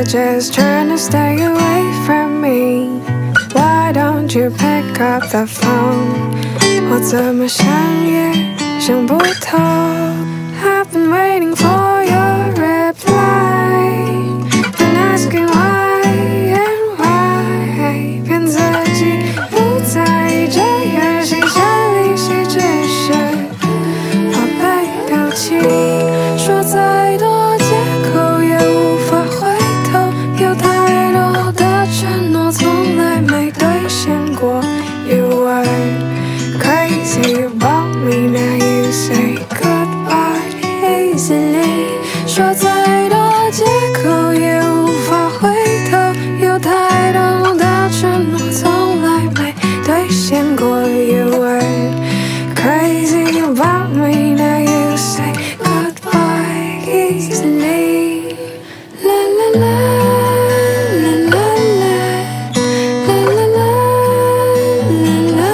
you're just trying to stay away from me. Why don't you pick up the phone? 我怎么想也想不透。I've been waiting for your reply, been asking why and why， 骗自己不在意这游戏胜利谁只是我被丢弃，说再多借口也无法回头，有太多的承诺从来没兑现过。You were crazy about me, now you say goodbye easily， 说再多借口也无法回头，有太多的承诺从来没兑现过。You were crazy about me, now you say goodbye easily. La la la la la la la la la la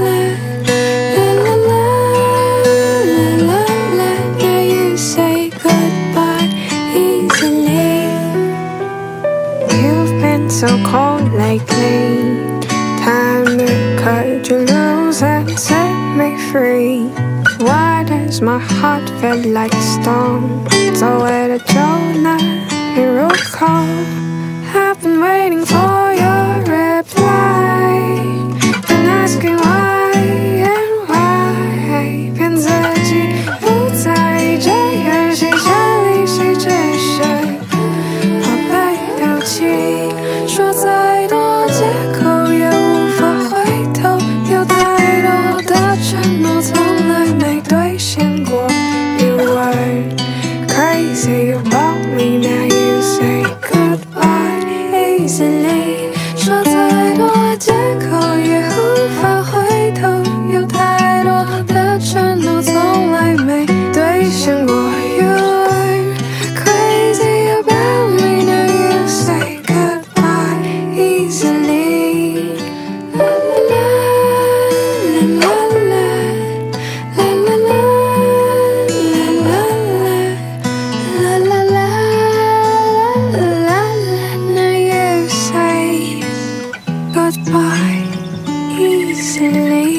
la la la la. Now you say goodbye easily. You've been so cold lately. Time to cut you loose and set me free. Why does my heart feel like stone? 走位的就难以入口。I've been waiting for your reply, been asking why and why， 骗自己不在意这游戏胜利谁只是我被丢弃，说再多借口也无法回头，有太多的承诺从来没兑现过。You were crazy about me, now you say goodbye easily， 说再多借口也无法回头，有太多的承诺从来没兑现过。You were crazy about me, now you say goodbye easily. La la la la la la la la la la la la. Now you say goodbye easily.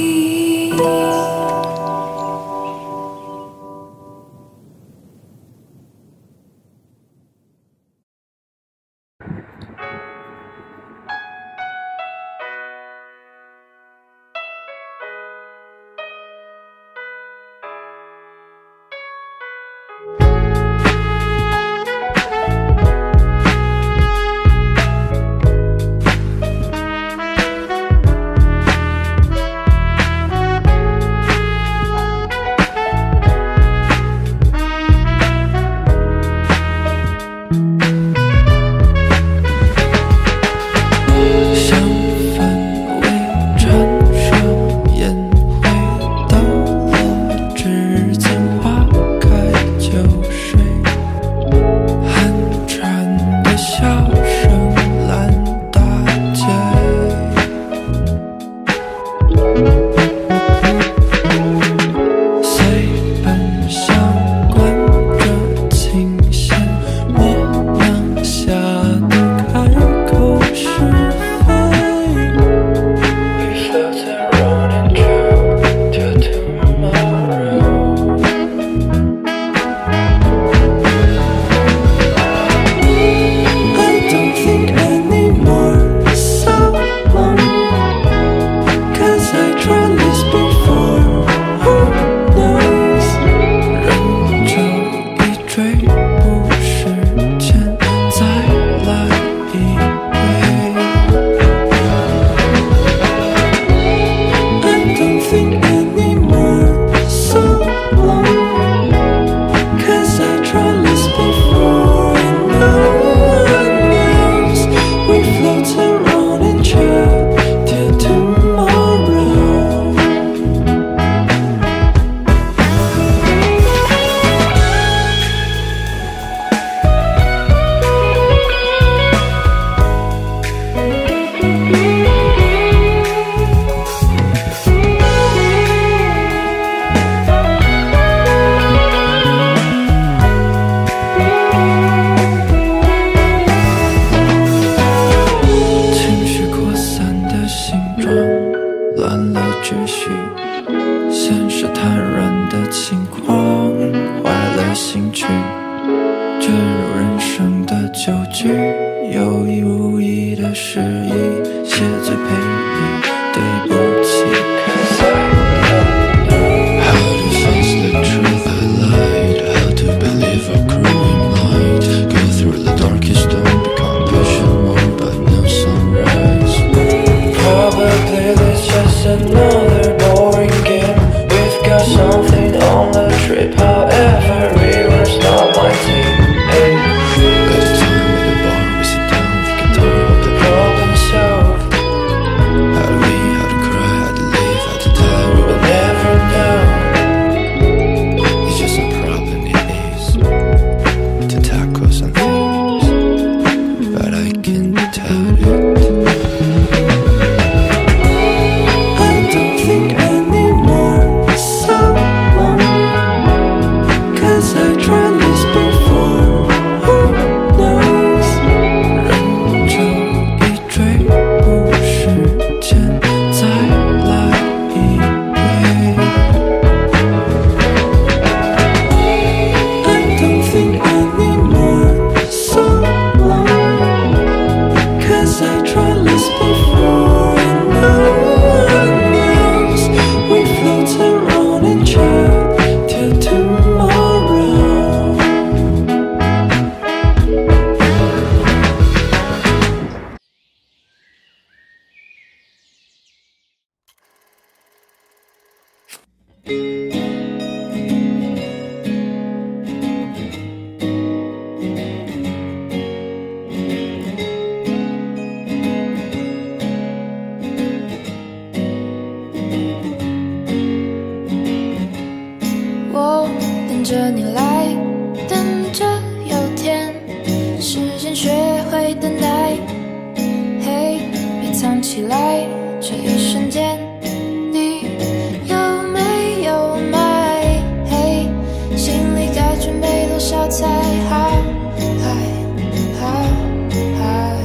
写最配你，对不起。 How to face the truth I lied, how to believe a growing light, go through the darkest storm, become patient more but no sunrise. Probably this just another boring game. We've got something on the trip, however river's not my team. Hey. Got the time at the bar, we sit down with guitar, hold the Problem solved. how to be, how to cry, how to live, how to die, we We'll will never know. It's just a problem, it is, to tackle some things, but I can tell it. I don't think anymore someone, 'cause I tried this before. Who knows? 人就一追不时间再来一杯。I don't think anymore someone, 'cause I tried this before and no one knows. We float around and chat till tomorrow. 我等着你来，等着有天，时间学会等待。嘿，别藏起来，这一瞬间，你有没有买？嘿，心里该准备多少才好？嗨嗨嗨，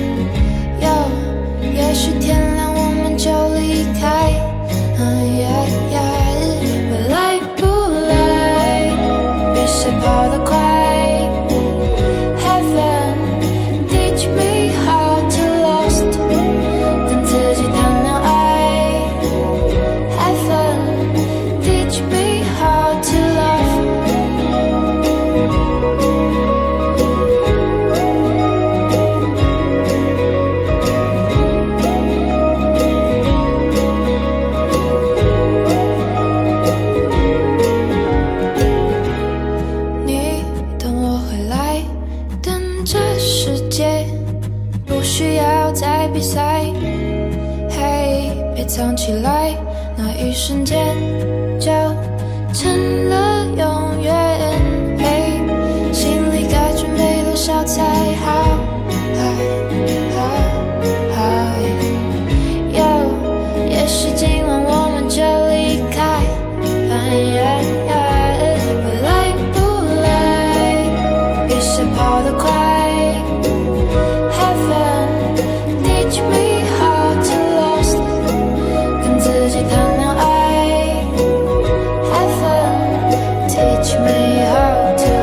有，也许天亮我们就离开。未来不来，比谁跑得快。Heaven teach me how to lost， 跟自己谈恋爱。Heaven teach me how to love。你等我回来，等这世界不需要再比赛。嘿，别藏起来，那一瞬间就成了永远。嘿，心里该准备多少才好？嗨嗨嗨，也许今晚我们就离开。未来不来，比谁跑得快。Heaven teach me how to lost， 跟自己谈恋爱。Heaven teach me how to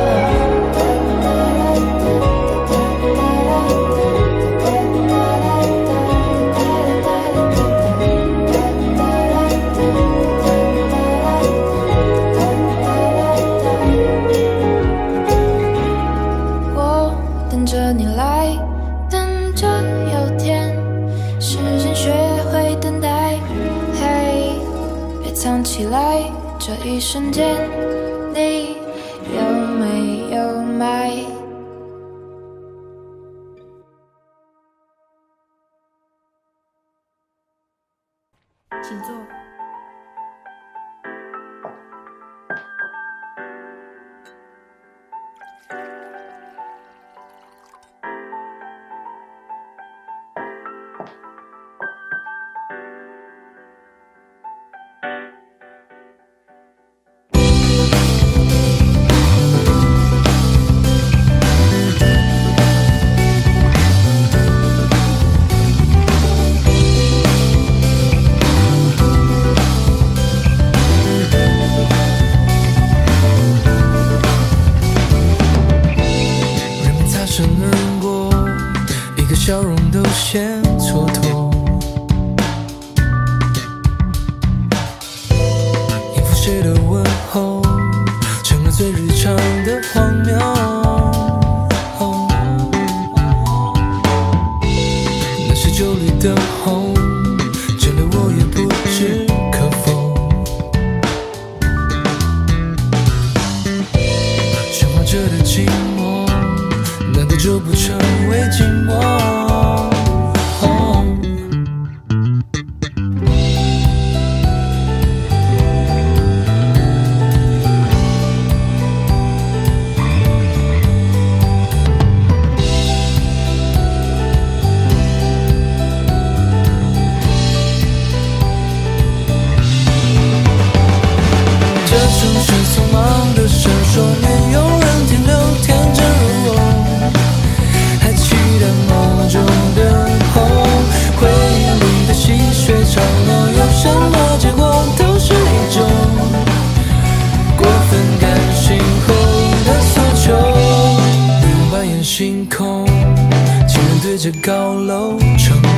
love。我等着你来，等着有天，时间学会等待。嘿，别藏起来，这一瞬间，你有没有买？请坐。 谁的问候成了最日常的荒谬。那些酒里等候，真的我也不知可否。生活着的寂寞，难道就不成为寂寞？星空，情人对着高楼承诺，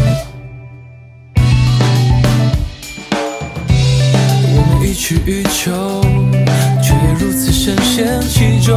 我们予取予求，却也如此深陷其中。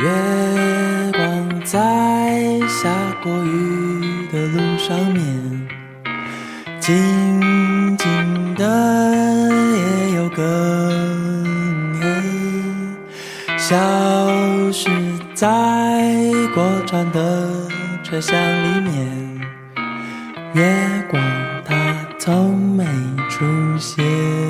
月光在下过雨的路上面，静静的也有更黑，消失在过站的车厢里面，月光它从没出现。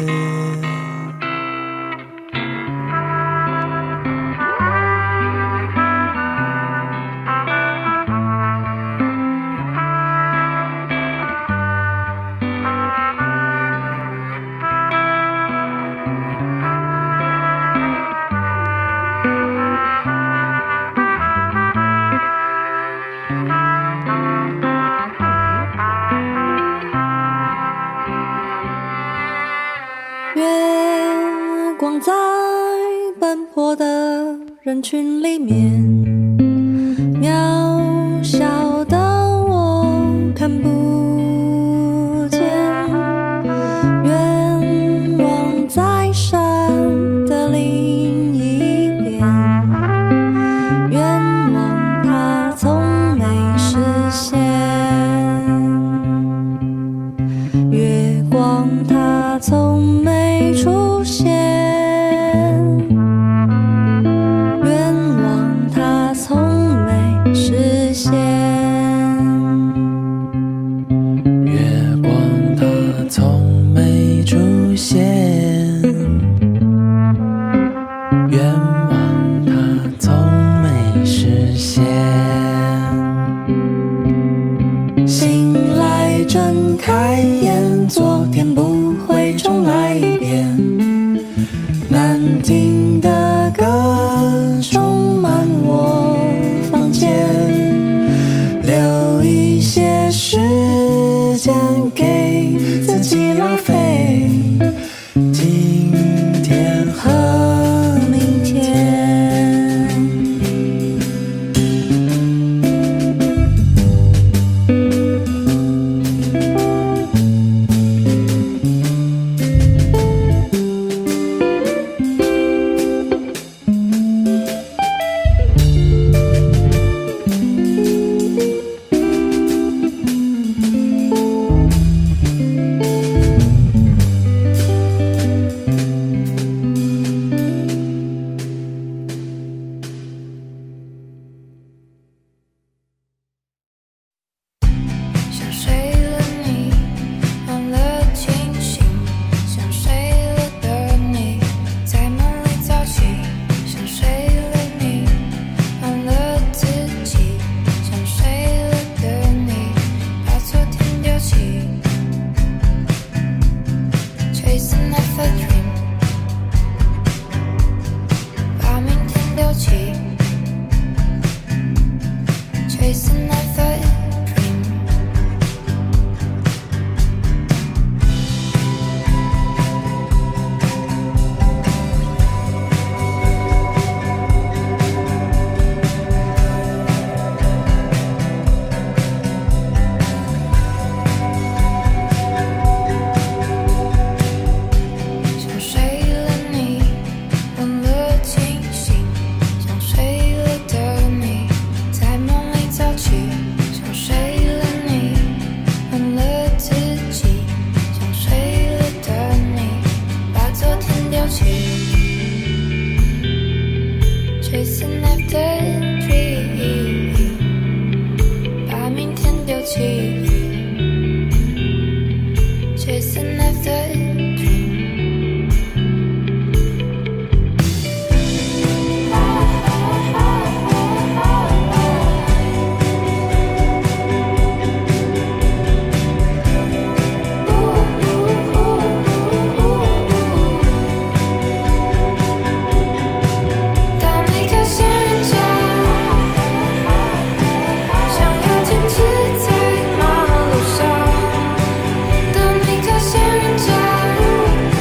月光在奔波的人群里面，渺小的我看不见，愿望在山的另一边，愿望它从没实现，月光它从没出现，愿望它从没实现， 月光它从没出现，愿望它从没实现。醒来睁开眼，昨天不会重来一遍，难听的歌充满我房间，留一些时间给自己浪费，今天和明天。 想睡了你，忘了清醒；想睡了的你，在梦里早起；想睡了你，忘了自己；想睡了的你，把昨天丢弃。Chasing after dream， 把明天丢弃。Chasing after想睡了你，忘了清醒；想睡了的你，在梦里早起；想睡了你，忘了自己；想睡了的你，把昨天丢弃。Chasing after dream， 把明天丢弃。Chasing after当离开仙人家，想要坚持在马路上。当离开仙人家。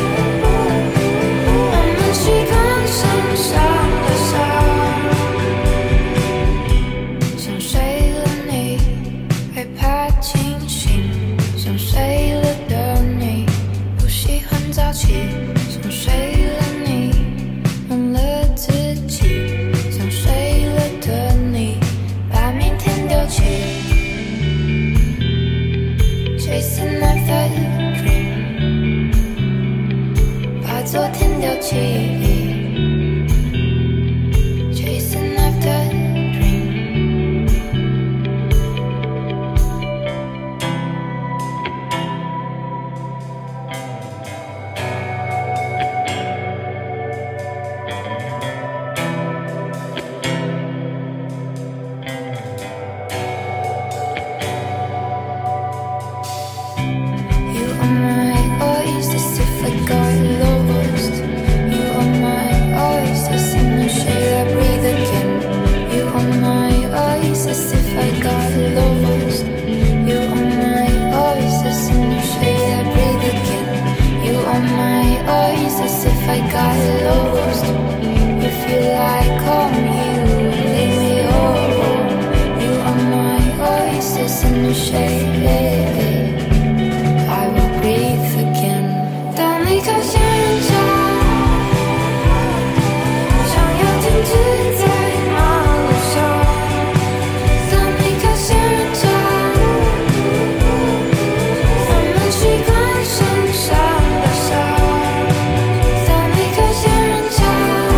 昨天丢弃。Chasing after a dream. You are my oasis if I got lost. You are my oasis in the shade I breathe again. You are my oasis if I got lost. You are my oasis in the shade I breathe again. You are my oasis if I got lost. You feel like home, you leave me home. You are my oasis in the shade I will breathe again. 当离开仙人掌，想要停止在马路上。当离开仙人掌，我们习惯身上的伤。当离开仙人掌。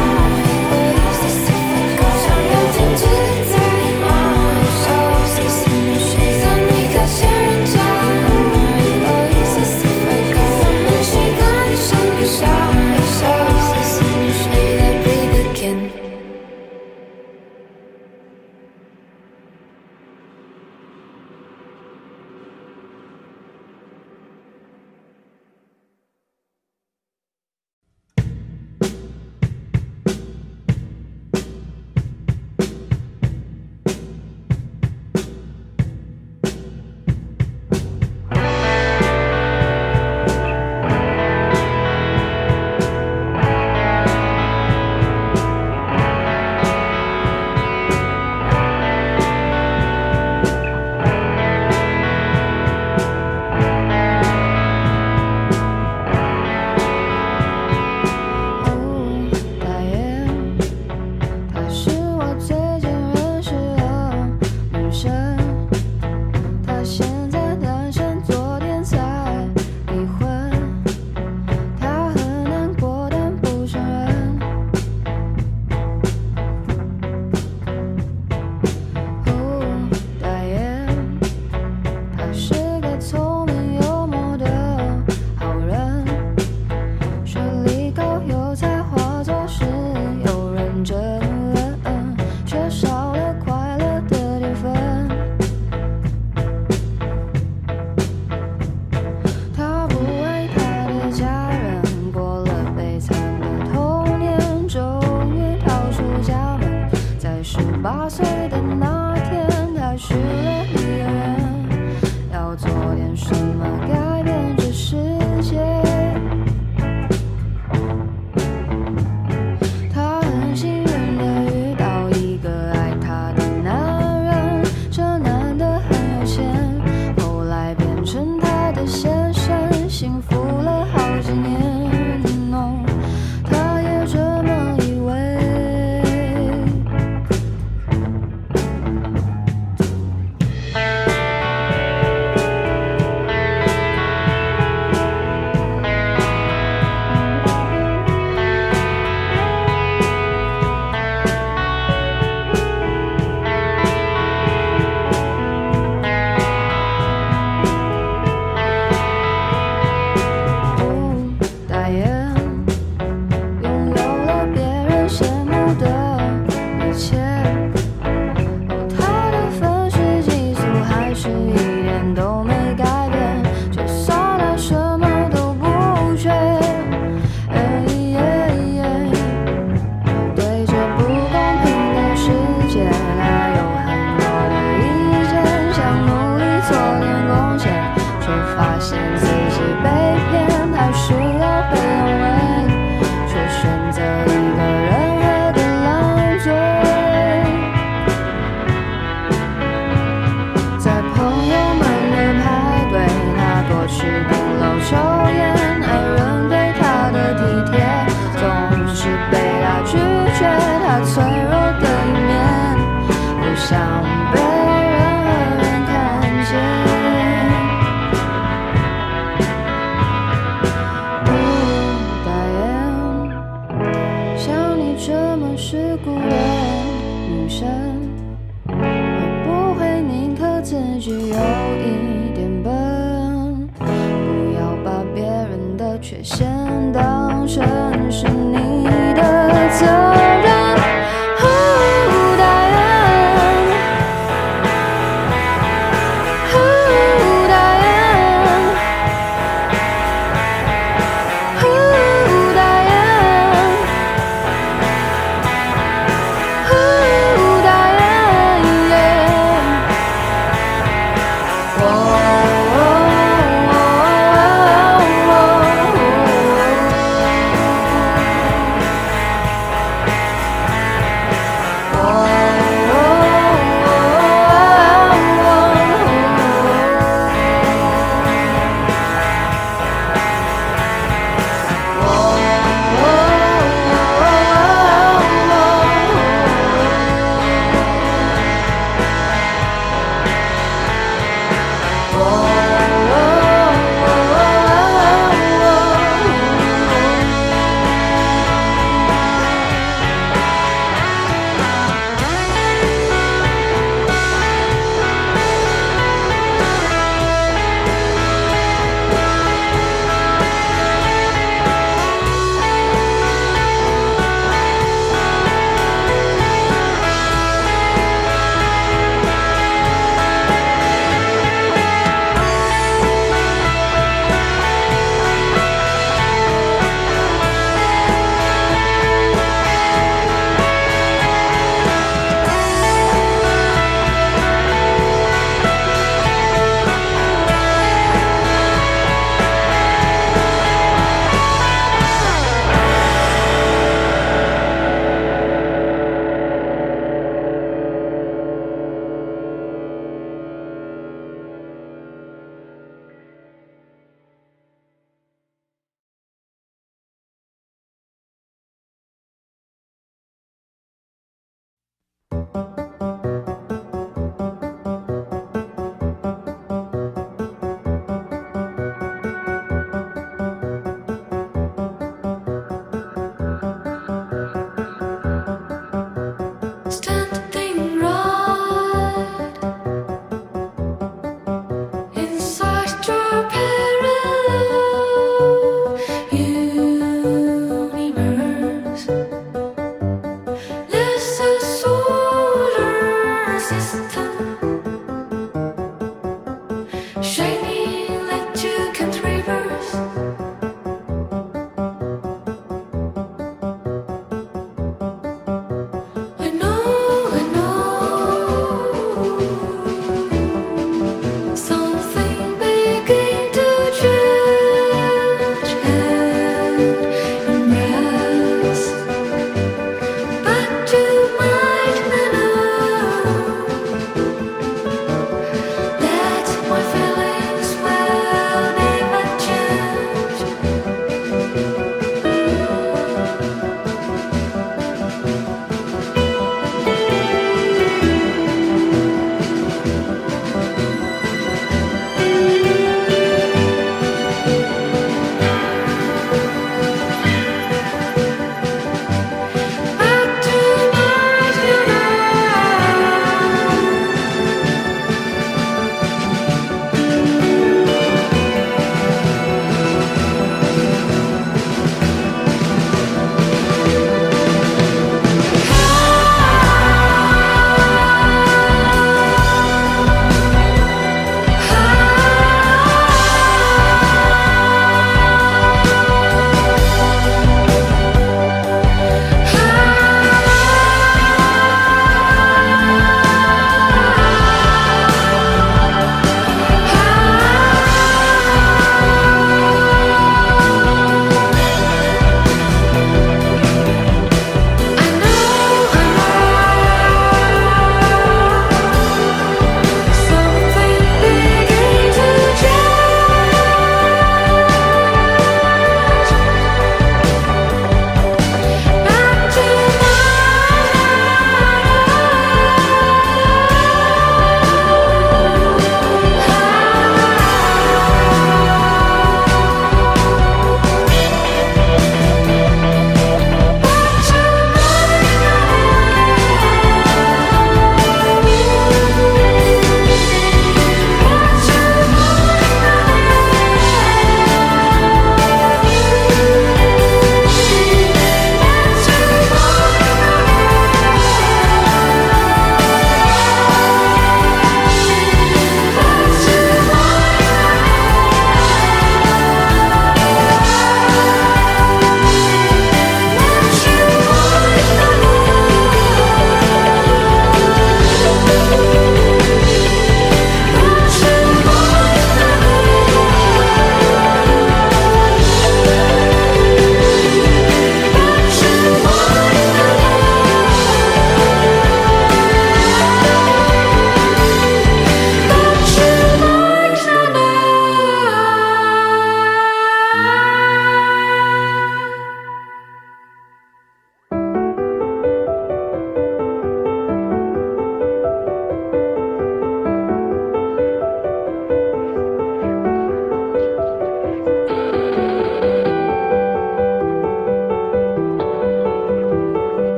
生，会不会宁可自己有一点笨，不要把别人的缺陷当成是你的责任。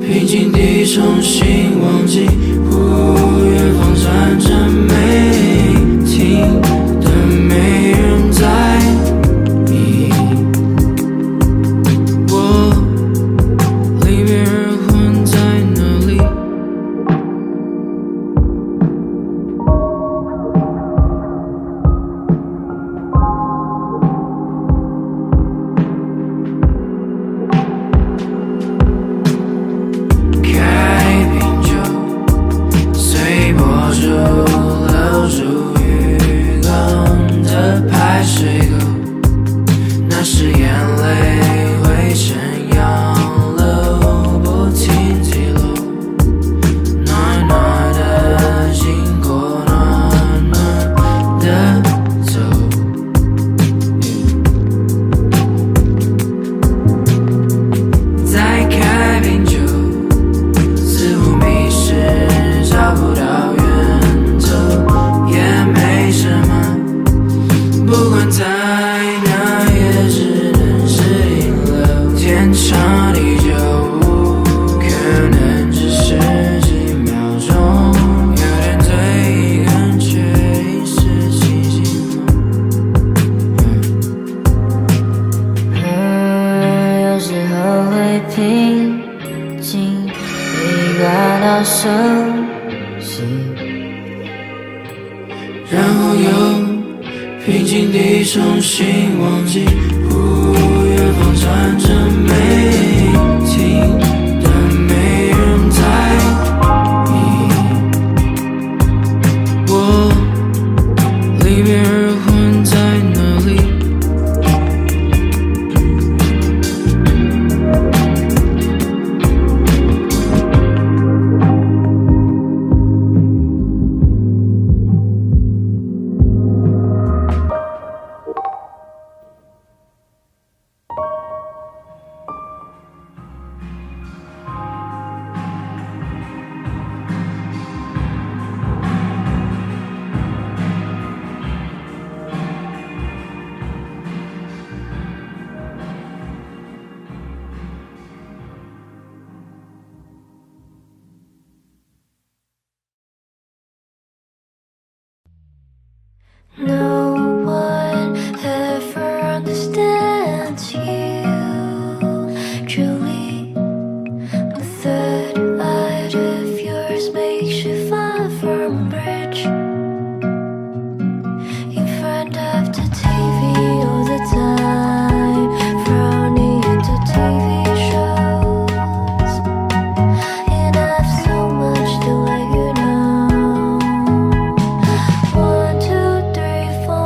平静地重新忘记，远方闪着美，听得没人在意。我离别而魂在哪里？开瓶酒，随波逐流入浴缸的排水沟，那是眼泪汇成洋流，不停滴落，暖暖的经过，暖暖的走。再开瓶酒，似乎迷失，找不到源头，也没什么。不管在哪，也只能是引流，天长地久，可能只是几秒钟，有点醉，感觉已是清醒梦。 有时候会平静地感到生气， 然后又平静地重新忘记，远方闪着美，听得没人在意。我离别而魂在哪里？ No one ever understands you truly. The third eye of yours makes you fall from a bridge in front of the TV all the time, frowning into TV shows. And I've so much to let you know. 1, 2, 3, 4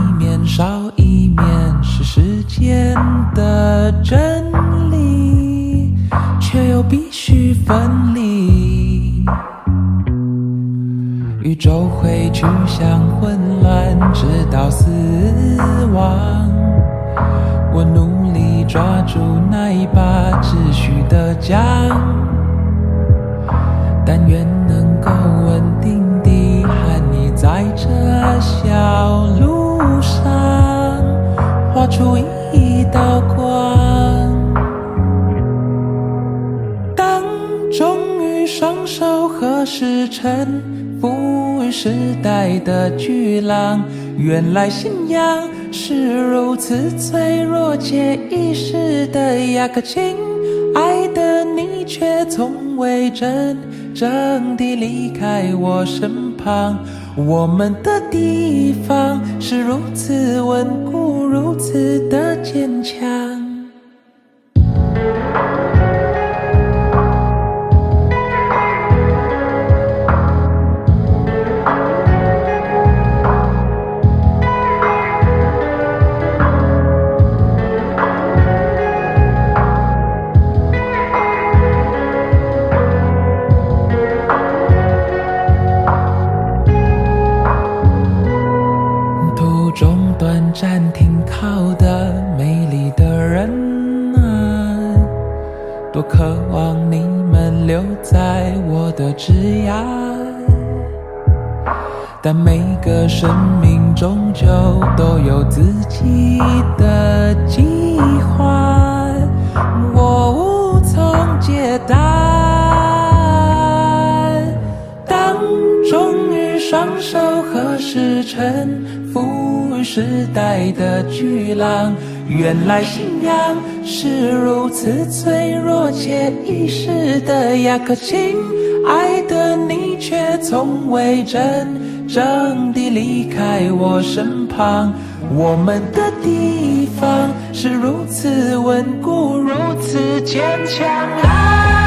面少一面是时间的真理，却又必须分离。宇宙会趋向混乱，直到死亡。我努力抓住那一把秩序的桨，但愿能够稳定地和你在这小路上画出一道光。当终于双手合十成赋予时代的巨浪，原来信仰是如此脆弱且易逝的亚克劲，爱的你却从未真正地离开我身旁。我们的地方是如此稳固，如此的坚强。短暂停靠的美丽的人啊，多渴望你们留在我的枝桠，但每个生命终究都有自己的计划，我无从解答。当终于双手合十成赋予时代的巨浪，原来信仰是如此脆弱且易逝的亚克劲，爱的你却从未真正地离开我身旁。我们的地方是如此稳固，如此坚强。